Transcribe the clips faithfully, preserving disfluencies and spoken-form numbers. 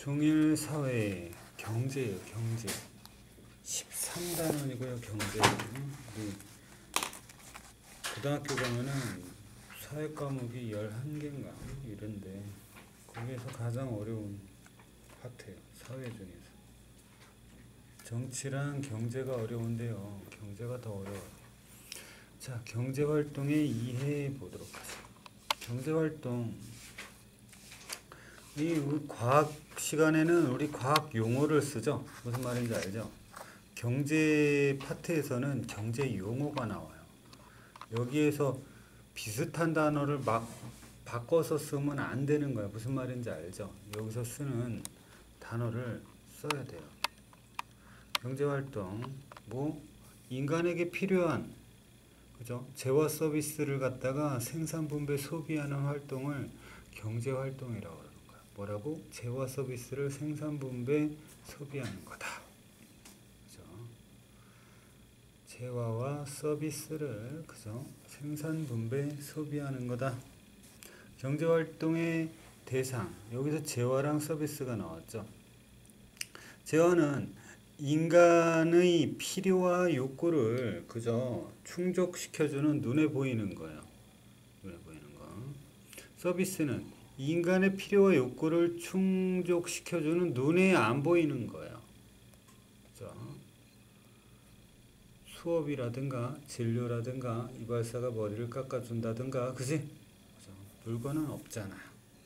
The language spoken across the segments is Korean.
중일사회 경제예요. 경제 십삼 단원이고요. 경제. 우리 고등학교 가면은 사회 과목이 열한 개인가 이런데 거기에서 가장 어려운 파트예요. 사회 중에서. 정치랑 경제가 어려운데요. 경제가 더 어려워요. 자, 경제활동의 이해해 보도록 하죠. 경제활동. 이 우리 과학 시간에는 우리 과학 용어를 쓰죠. 무슨 말인지 알죠? 경제 파트에서는 경제 용어가 나와요. 여기에서 비슷한 단어를 막 바꿔서 쓰면 안 되는 거야. 무슨 말인지 알죠? 여기서 쓰는 단어를 써야 돼요. 경제활동, 뭐 인간에게 필요한, 그죠? 재화 서비스를 갖다가 생산, 분배, 소비하는 활동을 경제활동이라고 그러는 거야. 뭐라고? 재화 서비스를 생산, 분배, 소비하는 거다. 그죠? 재화와 서비스를, 그죠? 생산, 분배, 소비하는 거다. 경제활동의 대상, 여기서 재화랑 서비스가 나왔죠. 재화는 인간의 필요와 욕구를 그저 충족시켜주는 눈에 보이는 거예요. 눈에 보이는 거. 서비스는 인간의 필요와 욕구를 충족시켜주는 눈에 안 보이는 거예요. 그죠? 수업이라든가 진료라든가 이발사가 머리를 깎아준다든가, 그지? 그죠? 물건은 없잖아요.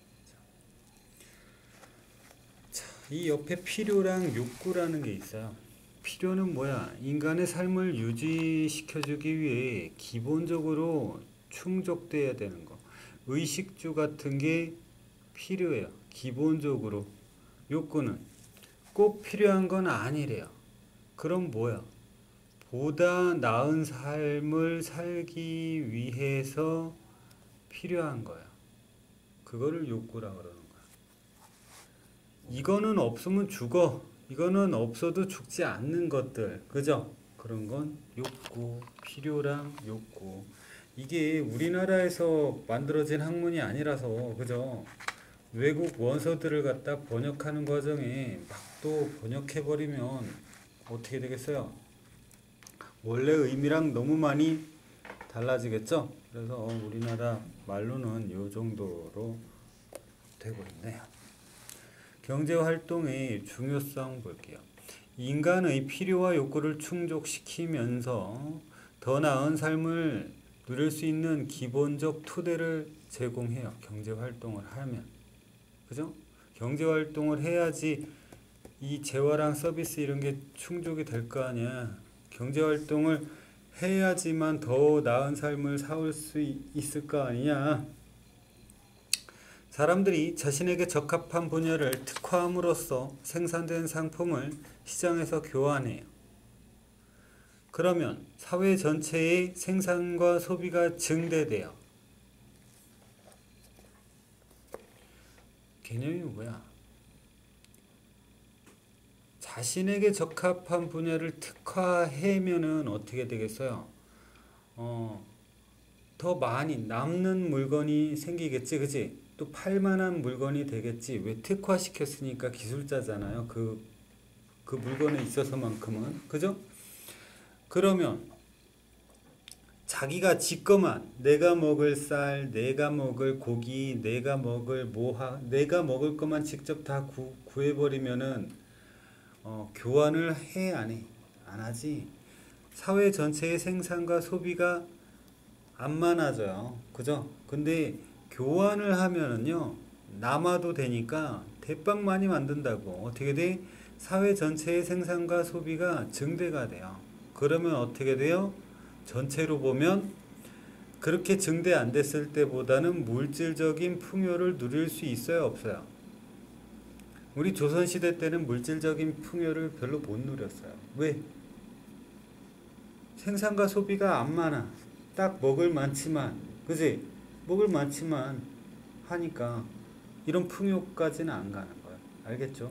이 옆에 필요랑 욕구라는 게 있어요. 필요는 뭐야? 인간의 삶을 유지시켜주기 위해 기본적으로 충족돼야 되는 거. 의식주 같은 게 필요해요. 기본적으로. 욕구는 꼭 필요한 건 아니래요. 그럼 뭐야? 보다 나은 삶을 살기 위해서 필요한 거야. 그거를 욕구라고 그러는 거야. 이거는 없으면 죽어. 이거는 없어도 죽지 않는 것들. 그죠? 그런 건 욕구, 필요랑 욕구. 이게 우리나라에서 만들어진 학문이 아니라서, 그죠? 외국 원서들을 갖다 번역하는 과정에 막 또 번역해버리면 어떻게 되겠어요? 원래 의미랑 너무 많이 달라지겠죠? 그래서 우리나라 말로는 이 정도로 되고 있네요. 경제활동의 중요성 볼게요. 인간의 필요와 욕구를 충족시키면서 더 나은 삶을 누릴 수 있는 기본적 토대를 제공해요. 경제활동을 하면. 그죠? 경제활동을 해야지 이 재화랑 서비스 이런 게 충족이 될 거 아니야. 경제활동을 해야지만 더 나은 삶을 살 수 있을 거 아니냐. 사람들이 자신에게 적합한 분야를 특화함으로써 생산된 상품을 시장에서 교환해요. 그러면 사회 전체의 생산과 소비가 증대돼요. 개념이 뭐야? 자신에게 적합한 분야를 특화하면은 어떻게 되겠어요? 어, 더 많이 남는 물건이 생기겠지, 그치? 또 팔만한 물건이 되겠지. 왜? 특화시켰으니까 기술자잖아요. 그, 그 물건에 있어서만큼은. 그죠? 그러면 자기가 지 것만, 내가 먹을 쌀, 내가 먹을 고기, 내가 먹을 모하, 내가 먹을 것만 직접 다 구, 구해버리면은 어, 교환을 해, 안 해? 안 하지. 사회 전체의 생산과 소비가 안 많아져요. 그죠? 근데 교환을 하면은요, 남아도 되니까 대빵 많이 만든다고. 어떻게 돼? 사회 전체의 생산과 소비가 증대가 돼요. 그러면 어떻게 돼요? 전체로 보면 그렇게 증대 안 됐을 때보다는 물질적인 풍요를 누릴 수 있어요? 없어요? 우리 조선시대 때는 물질적인 풍요를 별로 못 누렸어요. 왜? 생산과 소비가 안 많아. 딱 먹을 많지만, 그지? 먹을 많지만 하니까 이런 풍요까지는 안 가는 거야. 알겠죠?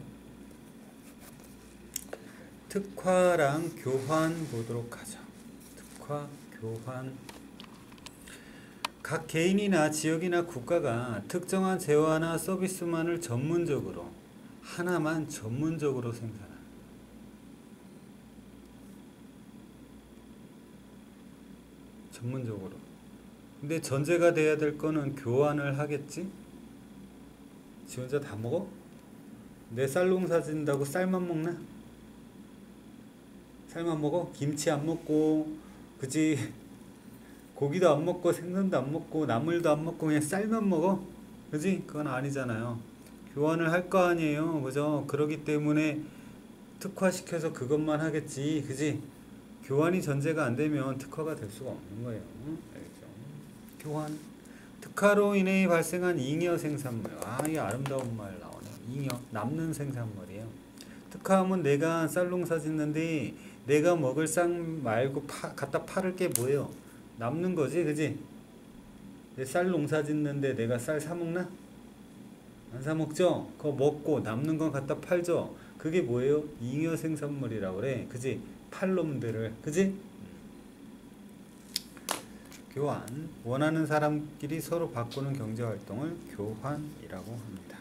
특화랑 교환 보도록 하죠. 특화, 교환. 각 개인이나 지역이나 국가가 특정한 재화나 서비스만을 전문적으로 하나만 전문적으로 생산하는. 전문적으로. 근데 전제가 돼야 될 거는 교환을 하겠지? 지 혼자 다 먹어? 내 쌀농사 짓는다고 쌀만 먹나? 쌀만 먹어? 김치 안 먹고, 그지? 고기도 안 먹고, 생선도 안 먹고, 나물도 안 먹고, 그냥 쌀만 먹어? 그지? 그건 아니잖아요. 교환을 할 거 아니에요. 그죠? 그러기 때문에 특화시켜서 그것만 하겠지. 그지? 교환이 전제가 안 되면 특화가 될 수가 없는 거예요. 알겠죠? 교환. 특화로 인해 발생한 잉여 생산물. 아, 이 아름다운 말 나오네. 잉여. 남는 생산물이에요. 특화하면 내가 쌀농사 짓는데 내가 먹을 쌀 말고 파, 갖다 팔을 게 뭐예요? 남는 거지, 그지? 내 쌀 농사 짓는데 내가 쌀 사 먹나? 안 사 먹죠? 그거 먹고 남는 건 갖다 팔죠? 그게 뭐예요? 잉여 생산물이라고 그래. 그지? 팔 놈들을. 그지? 교환. 원하는 사람끼리 서로 바꾸는 경제활동을 교환이라고 합니다.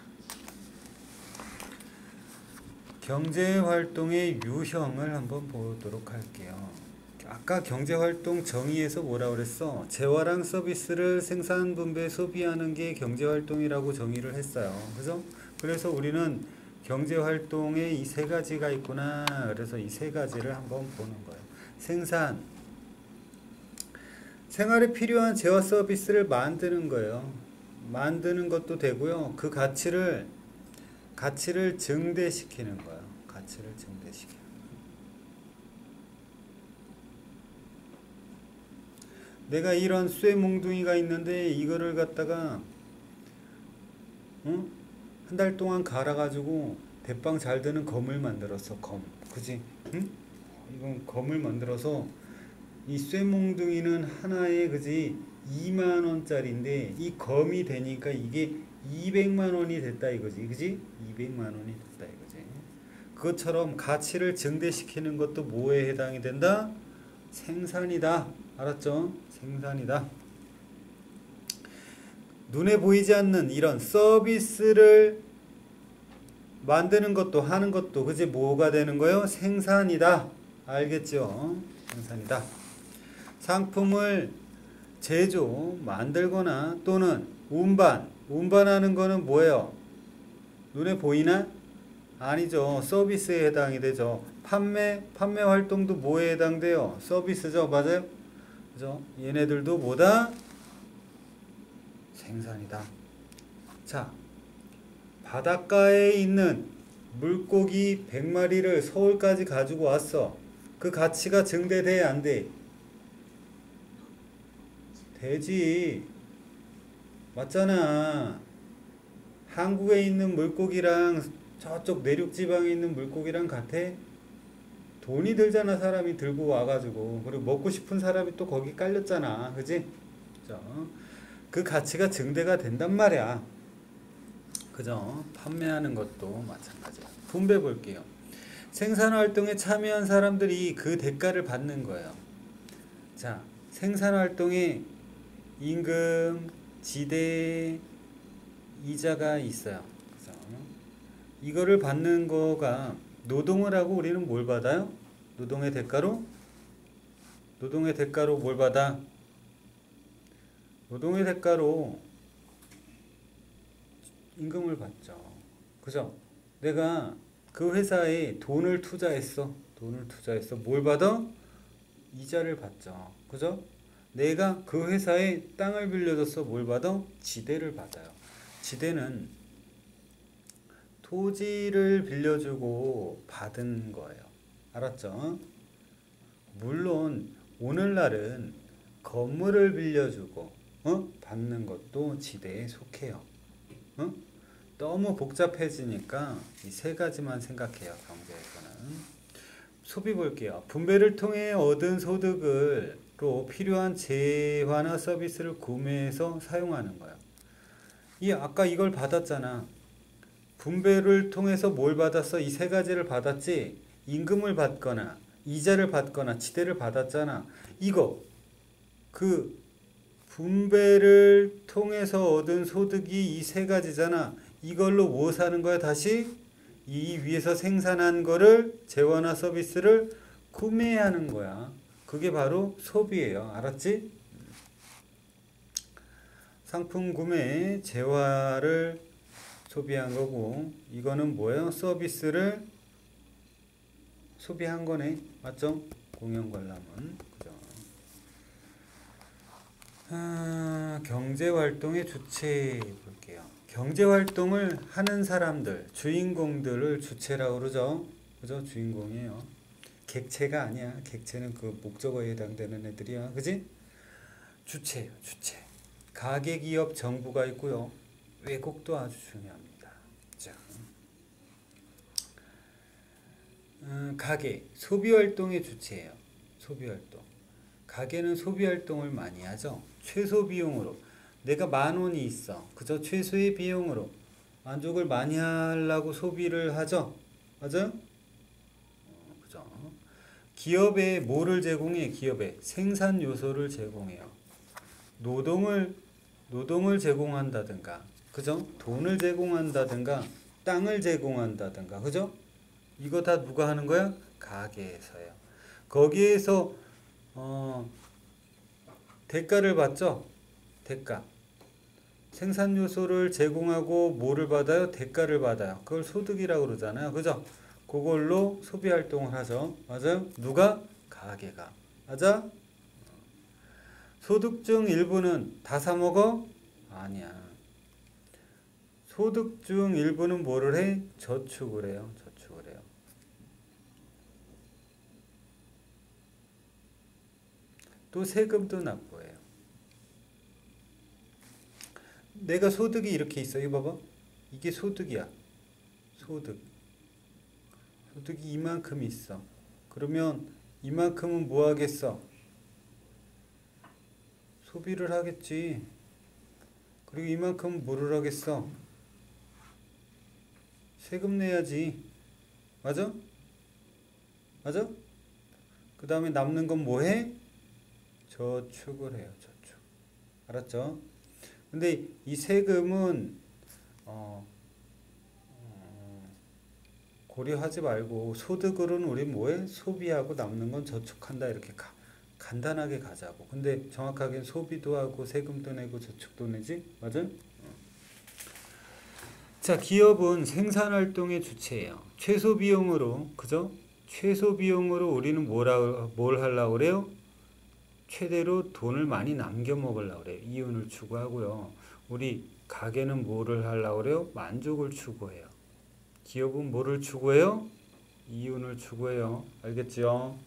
경제활동의 유형을 한번 보도록 할게요. 아까 경제활동 정의에서 뭐라 그랬어? 재화랑 서비스를 생산, 분배, 소비하는 게 경제활동이라고 정의를 했어요. 그죠? 그래서 우리는 경제활동에 이 세 가지가 있구나. 그래서 이 세 가지를 한번 보는 거예요. 생산. 생활에 필요한 재화 서비스를 만드는 거예요. 만드는 것도 되고요. 그 가치를, 가치를 증대시키는 거예요. 가치를 증대시키는. 내가 이런 쇠몽둥이가 있는데 이거를 갖다가 어? 한 달 동안 갈아가지고 대빵 잘 드는 검을 만들었어. 검. 그지? 응? 이건 검을 만들어서 이 쇠몽둥이는 하나에 그지? 이만 원짜리인데 이 검이 되니까 이게 이백만 원이 됐다 이거지. 그지? 이백만 원이 됐다 이거지. 그것처럼 가치를 증대시키는 것도 뭐에 해당이 된다? 생산이다. 알았죠? 생산이다. 눈에 보이지 않는 이런 서비스를 만드는 것도 하는 것도 그지 뭐가 되는 거예요? 생산이다. 알겠죠? 생산이다. 상품을 제조, 만들거나 또는 운반. 운반하는 거는 뭐예요? 눈에 보이나? 아니죠. 서비스에 해당이 되죠. 판매, 판매 활동도 뭐에 해당돼요? 서비스죠. 맞아요? 그죠? 얘네들도 뭐다? 생산이다. 자, 바닷가에 있는 물고기 백 마리를 서울까지 가지고 왔어. 그 가치가 증대돼, 안 돼? 되지. 맞잖아. 한국에 있는 물고기랑 저쪽 내륙지방에 있는 물고기랑 같아? 돈이 들잖아. 사람이 들고 와가지고. 그리고 먹고 싶은 사람이 또 거기 깔렸잖아. 그지? 그죠? 그 가치가 증대가 된단 말이야. 그죠? 판매하는 것도 마찬가지야. 분배 볼게요. 생산활동에 참여한 사람들이 그 대가를 받는 거예요. 자, 생산활동에 임금, 지대, 이자가 있어요. 그죠? 이거를 받는 거가 노동을 하고 우리는 뭘 받아요? 노동의 대가로? 노동의 대가로 뭘 받아? 노동의 대가로 임금을 받죠. 그죠? 내가 그 회사에 돈을 투자했어. 돈을 투자했어. 뭘 받아? 이자를 받죠. 그죠? 내가 그 회사에 땅을 빌려줬어. 뭘 받아? 지대를 받아요. 지대는 토지를 빌려주고 받은 거예요. 알았죠? 물론 오늘날은 건물을 빌려주고 어? 받는 것도 지대에 속해요. 어? 너무 복잡해지니까 이 세 가지만 생각해요. 경제에서는. 소비 볼게요. 분배를 통해 얻은 소득으로 필요한 재화나 서비스를 구매해서 사용하는 거예요. 이 아까 이걸 받았잖아. 분배를 통해서 뭘 받았어? 이 세 가지를 받았지. 임금을 받거나 이자를 받거나 지대를 받았잖아. 이거 그 분배를 통해서 얻은 소득이 이 세 가지잖아. 이걸로 뭐 사는 거야? 다시 이 위에서 생산한 거를 재화나 서비스를 구매하는 거야. 그게 바로 소비예요. 알았지? 상품 구매, 재화를 소비한 거고, 이거는 뭐예요? 서비스를 소비한 거네. 맞죠? 공연 관람은. 그죠? 아, 경제활동의 주체 볼게요. 경제활동을 하는 사람들, 주인공들을 주체라고 그러죠. 그죠? 주인공이에요. 객체가 아니야. 객체는 그 목적어에 해당되는 애들이야. 그지? 주체예요. 주체. 가계, 기업, 정부가 있고요. 왜곡도 아주 중요합니다. 자, 음, 가계, 소비활동의 주체예요. 소비활동. 가계는 소비활동을 많이 하죠. 최소 비용으로. 내가 만 원이 있어. 그저 최소의 비용으로 만족을 많이 하려고 소비를 하죠. 맞아요? 어, 그죠? 기업에 뭐를 제공해? 기업에 생산 요소를 제공해요. 노동을 노동을 제공한다든가, 그죠? 돈을 제공한다든가, 땅을 제공한다든가, 그죠? 이거 다 누가 하는 거야? 가게에서요. 거기에서 어, 대가를 받죠? 대가. 생산 요소를 제공하고 뭐를 받아요? 대가를 받아요. 그걸 소득이라고 그러잖아요. 그죠? 그걸로 소비 활동을 하죠. 맞아요? 누가? 가게가. 맞아? 소득 중 일부는 다 사 먹어? 아니야. 소득 중 일부는 뭐를 해? 저축을 해요. 저축을 해요. 또 세금도 납부해요. 내가 소득이 이렇게 있어. 이거 봐봐. 이게 소득이야. 소득. 소득이 이만큼 있어. 그러면 이만큼은 뭐 하겠어? 소비를 하겠지. 그리고 이만큼은 뭐를 하겠어? 세금 내야지. 맞아? 맞아? 그 다음에 남는 건 뭐 해? 저축을 해요. 저축. 알았죠? 근데 이 세금은 어, 어, 고려하지 말고 소득으로는 우리 뭐해? 소비하고 남는 건 저축한다. 이렇게 가, 간단하게 가자고. 근데 정확하게 소비도 하고 세금도 내고 저축도 내지? 맞아? 자, 기업은 생산활동의 주체예요. 최소 비용으로, 그죠? 최소 비용으로 우리는 뭐라, 뭘 하려고 그래요? 최대로 돈을 많이 남겨 먹으려고 그래요. 이윤을 추구하고요. 우리 가게는 뭐를 하려고 그래요? 만족을 추구해요. 기업은 뭐를 추구해요? 이윤을 추구해요. 알겠죠?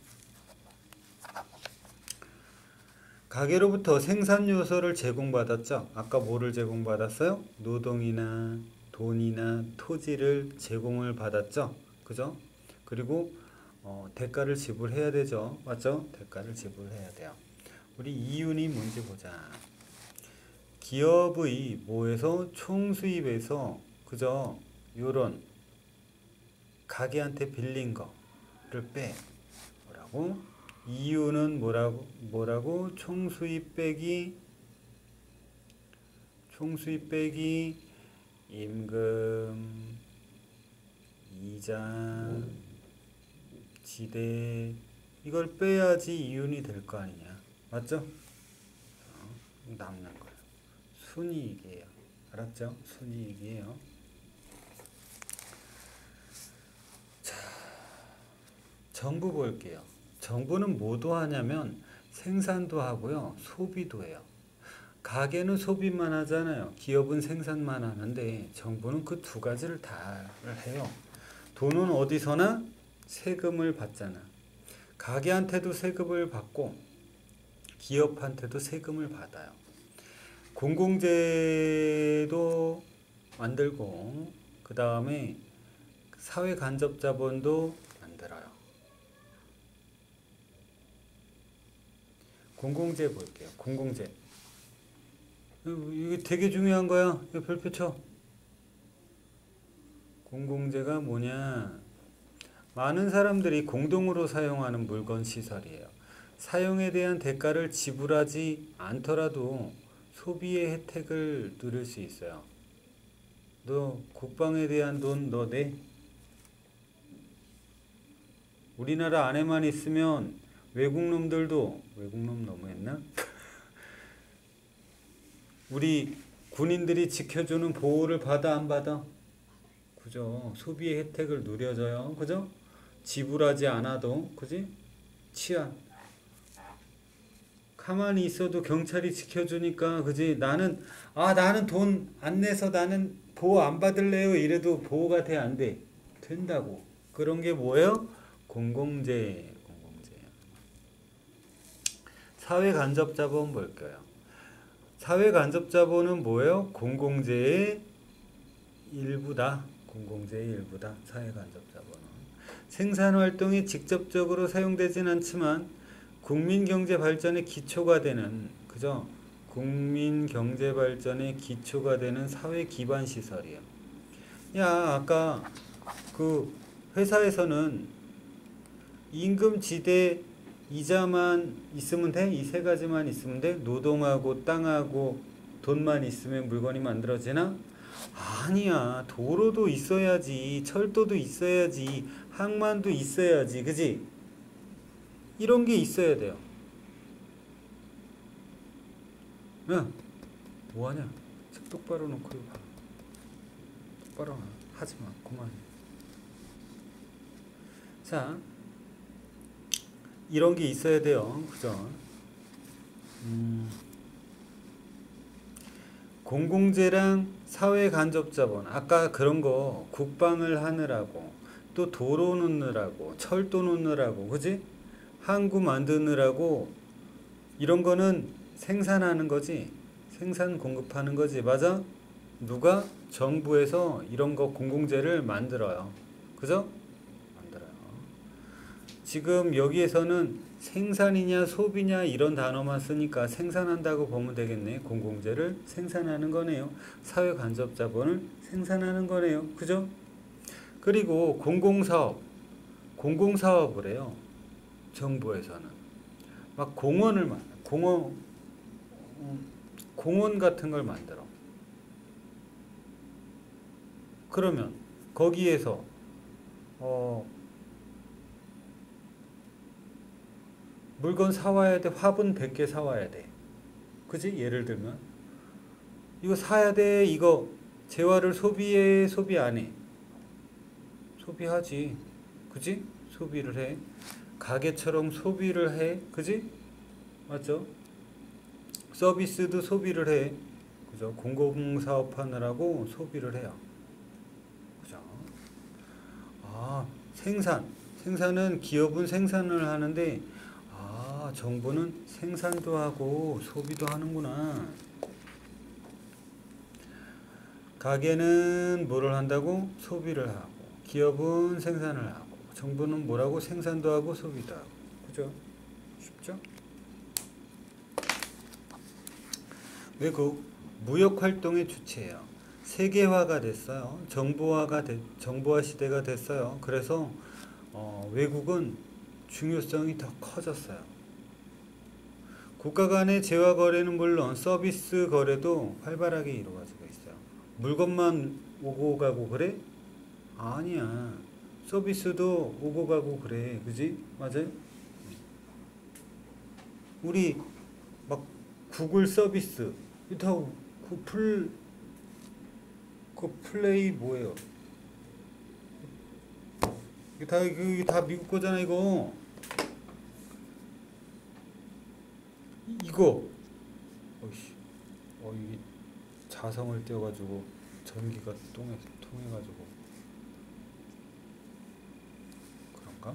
가게로부터 생산 요소를 제공받았죠. 아까 뭐를 제공받았어요? 노동이나 돈이나 토지를 제공을 받았죠. 그죠? 그리고 어, 대가를 지불해야 되죠. 맞죠? 대가를 지불해야 돼요. 우리 이윤이 뭔지 보자. 기업의 뭐에서 총수입에서 그죠? 요런 가게한테 빌린 거를 빼. 뭐라고? 이윤은 뭐라고? 뭐라고? 총수입 빼기 총수입 빼기 임금, 이자, 지대 이걸 빼야지 이윤이 될 거 아니냐. 맞죠? 어, 남는 거예요. 순이익이에요. 알았죠? 순이익이에요. 자, 정부 볼게요. 정부는 뭐도 하냐면 생산도 하고요. 소비도 해요. 가게는 소비만 하잖아요. 기업은 생산만 하는데 정부는 그 두 가지를 다 해요. 돈은 어디서나 세금을 받잖아. 가게한테도 세금을 받고 기업한테도 세금을 받아요. 공공재도 만들고 그 다음에 사회간접자본도 만들어요. 공공재 볼게요. 공공재. 이게 되게 중요한 거야. 이거 별표 쳐. 공공재가 뭐냐? 많은 사람들이 공동으로 사용하는 물건 시설이에요. 사용에 대한 대가를 지불하지 않더라도 소비의 혜택을 누릴 수 있어요. 너 국방에 대한 돈 너 내? 우리나라 안에만 있으면 외국 놈들도, 외국 놈 너무했나? 우리 군인들이 지켜주는 보호를 받아 안 받아? 그죠? 소비의 혜택을 누려져요. 그죠? 지불하지 않아도, 그지? 치안. 가만히 있어도 경찰이 지켜주니까, 그지? 나는, 아, 나는 돈 안 내서 나는 보호 안 받을래요. 이래도 보호가 돼, 안 돼? 된다고. 그런 게 뭐예요? 공공재, 공공재. 사회간접자본 볼까요? 사회간접자본은 뭐예요? 공공재의 일부다. 공공재의 일부다. 사회간접자본은. 생산활동이 직접적으로 사용되진 않지만 국민경제 발전의 기초가 되는, 그죠? 국민경제 발전의 기초가 되는 사회 기반 시설이에요. 야, 아까 그 회사에서는 임금 지대 이자만 있으면 돼? 이 세 가지만 있으면 돼? 노동하고 땅하고 돈만 있으면 물건이 만들어지나? 아니야. 도로도 있어야지. 철도도 있어야지. 항만도 있어야지. 그지? 이런 게 있어야 돼요. 야, 뭐하냐? 책 똑바로 놓고 봐. 똑바로 하지 마. 그만해. 자, 이런 게 있어야 돼요. 그죠? 음, 공공재랑 사회간접자본. 아까 그런 거 국방을 하느라고, 또 도로 놓느라고, 철도 놓느라고, 그지? 항구 만드느라고, 이런 거는 생산하는 거지. 생산 공급하는 거지. 맞아? 누가? 정부에서 이런 거 공공재를 만들어요. 그죠? 만들어요. 지금 여기에서는 생산이냐 소비냐 이런 단어만 쓰니까 생산한다고 보면 되겠네. 공공재를 생산하는 거네요. 사회간접자본을 생산하는 거네요. 그죠? 그리고 공공사업, 공공사업을 해요. 정부에서는 막 공원을 만 공원 공원 같은 걸 만들어. 그러면 거기에서 어 물건 사와야 돼. 화분 백 개 사와야 돼. 그지? 예를 들면 이거 사야 돼. 이거 재화를 소비해? 소비 안 해? 소비하지. 그지? 소비를 해. 가게처럼 소비를 해. 그지? 맞죠? 서비스도 소비를 해. 그죠? 공공사업 하느라고 소비를 해요. 그죠? 아, 생산. 생산은 기업은 생산을 하는데, 아, 정부는 생산도 하고 소비도 하는구나. 가게는 뭐를 한다고? 소비를 하고. 기업은 생산을 하고. 정부는 뭐라고? 생산도 하고 소비도 하고. 그죠? 쉽죠? 외국 무역활동의 주체예요. 세계화가 됐어요. 정보화가 되, 정보화 시대가 됐어요. 그래서 어, 외국은 중요성이 더 커졌어요. 국가 간의 재화 거래는 물론 서비스 거래도 활발하게 이루어지고 있어요. 물건만 오고 가고 그래? 아니야. 서비스도 오고 가고 그래. 그지? 맞아요? 우리 막 구글 서비스 다 그 풀, 그 플레이 뭐예요? 이게 다, 이게 다 미국 거잖아, 이거. 이거. 어이씨. 어, 이게 자성을 떼어가지고 전기가 통해, 통해가지고. 그런가?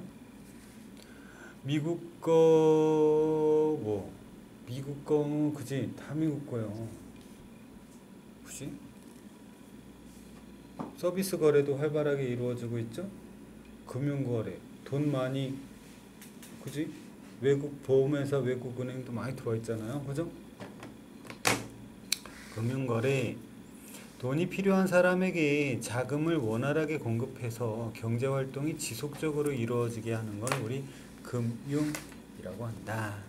미국 거, 뭐. 미국 거, 그지? 다 미국 거요. 그지? 서비스 거래도 활발하게 이루어지고 있죠? 금융 거래, 돈 많이, 그지? 외국 보험회사, 외국 은행도 많이 들어와 있잖아요. 그죠? 금융 거래, 돈이 필요한 사람에게 자금을 원활하게 공급해서 경제 활동이 지속적으로 이루어지게 하는 걸 우리 금융이라고 한다.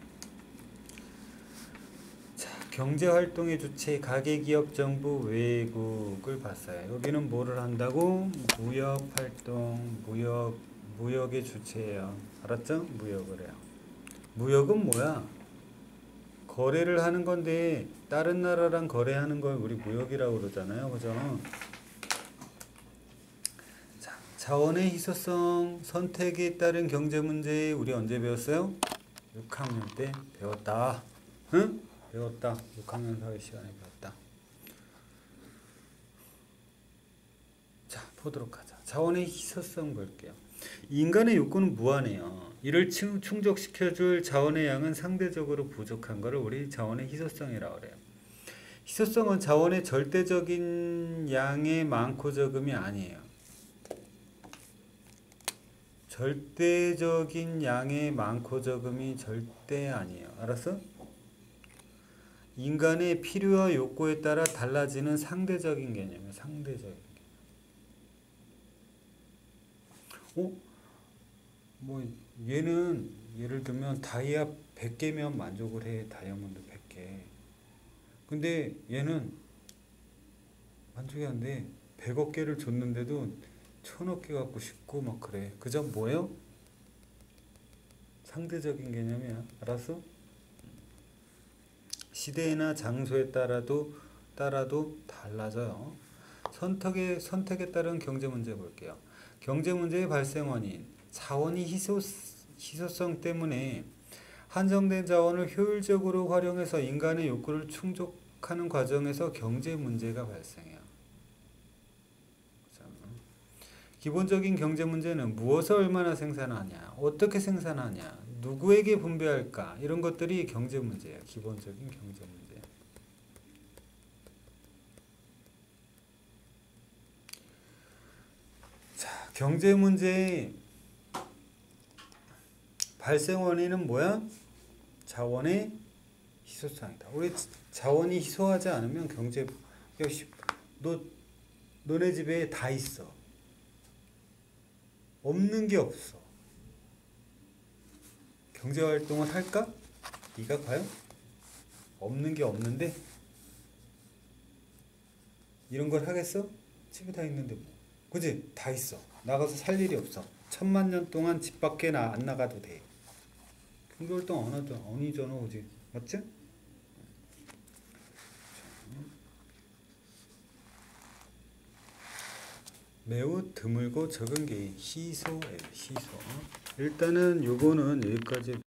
경제활동의 주체, 가계, 기업, 정부, 외국을 봤어요. 여기는 뭐를 한다고? 무역활동, 무역, 무역의 주체예요. 알았죠? 무역을 해요. 무역은 뭐야? 거래를 하는 건데 다른 나라랑 거래하는 걸 우리 무역이라고 그러잖아요. 그죠? 자, 자원의 희소성 선택에 따른 경제 문제 우리 언제 배웠어요? 육 학년 때 배웠다. 응? 배웠다. 육 학년 사회 시간에 배웠다. 자, 보도록 하자. 자원의 희소성 볼게요. 인간의 욕구는 무한해요. 이를 충족시켜줄 자원의 양은 상대적으로 부족한 것을 우리 자원의 희소성이라고 그래요. 희소성은 자원의 절대적인 양의 많고 적음이 아니에요. 절대적인 양의 많고 적음이 절대 아니에요. 알았어? 인간의 필요와 욕구에 따라 달라지는 상대적인 개념이에요. 상대적인 개념. 어? 뭐 얘는 예를 들면 다이아 백 개면 만족을 해. 다이아몬드 백 개. 근데 얘는 만족이 안 돼. 백억 개를 줬는데도 천억 개 갖고 싶고 막 그래. 그저 뭐예요? 상대적인 개념이야. 알았어? 시대나 장소에 따라도 따라도 달라져요. 선택에 선택에 따른 경제 문제 볼게요. 경제 문제의 발생 원인. 자원이 희소, 희소성 때문에 한정된 자원을 효율적으로 활용해서 인간의 욕구를 충족하는 과정에서 경제 문제가 발생해요. 기본적인 경제 문제는 무엇을 얼마나 생산하냐, 어떻게 생산하냐, 누구에게 분배할까 이런 것들이 경제 문제예요. 기본적인 경제 문제. 자, 경제 문제의 발생 원인은 뭐야? 자원의 희소성이다. 우리 자원이 희소하지 않으면 경제 너 너네 집에 다 있어. 없는 게 없어. 경제 활동을 할까? 네가 과연? 없는 게 없는데 이런 걸 하겠어? 집에 다 있는데 뭐. 그지? 다 있어. 나가서 살 일이 없어. 천만 년 동안 집 밖에 나, 안 나가도 돼. 경제 활동 안 하잖아. 아니잖아. 그지? 맞지? 매우 드물고 적은 게 희소예요. 희소. 일단은 요거는 여기까지